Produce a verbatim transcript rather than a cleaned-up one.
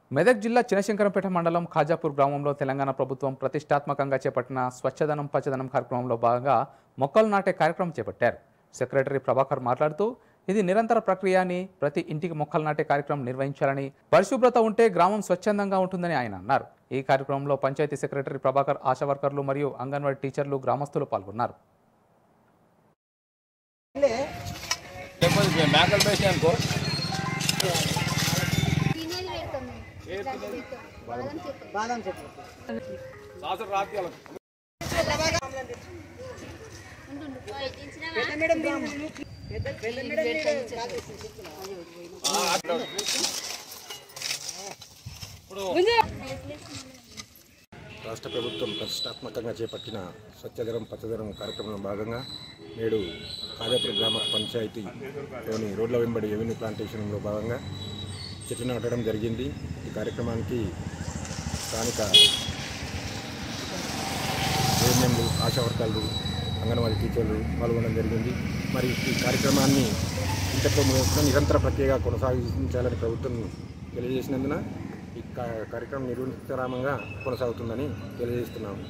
మెదక్ జిల్లా చినశంకరంపేట మండలం ఖాజాపూర్ గ్రామంలో తెలంగాణ ప్రభుత్వం ప్రతిష్టాత్మకంగా చేపట్టిన స్వచ్ఛదనం పచ్చదనం కార్యక్రమంలో భాగంగా మొక్కలు నాటే కార్యక్రమం చేపట్టారు. సెక్రటరీ ప్రభాకర్ మాట్లాడుతూ ఇది నిరంతర ప్రక్రియ అని, ప్రతి ఇంటికి మొక్కలు నాటే కార్యక్రమం నిర్వహించాలని, పరిశుభ్రత ఉంటే గ్రామం స్వచ్ఛందంగా ఉంటుందని ఆయన అన్నారు. ఈ కార్యక్రమంలో పంచాయతీ సెక్రటరీ ప్రభాకర్, ఆశా వర్కర్లు మరియు అంగన్వాడీ టీచర్లు, గ్రామస్తులు పాల్గొన్నారు. రాష్ట్ర ప్రభుత్వం ప్రతిష్టాత్మకంగా చేపట్టిన స్వచ్ఛదనం పచ్చదనం కార్యక్రమంలో భాగంగా నేడు ఖాజాపూర్ గ్రామ పంచాయతీలోని రోడ్ల వెంబడి రెవెన్యూ ప్లాంటేషన్లో భాగంగా చెట్లు నాటడం జరిగింది. ఈ కార్యక్రమానికి స్థానిక ఏఎన్ఎంలు, ఆశా వర్కర్లు, అంగన్వాడీ టీచర్లు పాల్గొనడం జరిగింది. మరి ఈ కార్యక్రమాన్ని ఇంతకు నిరంతర ప్రక్రియగా కొనసాగించాలని ప్రభుత్వం తెలియజేసినందున ఈ కార్యక్రమం నిరంతరామంగా కొనసాగుతుందని తెలియజేస్తున్నాము.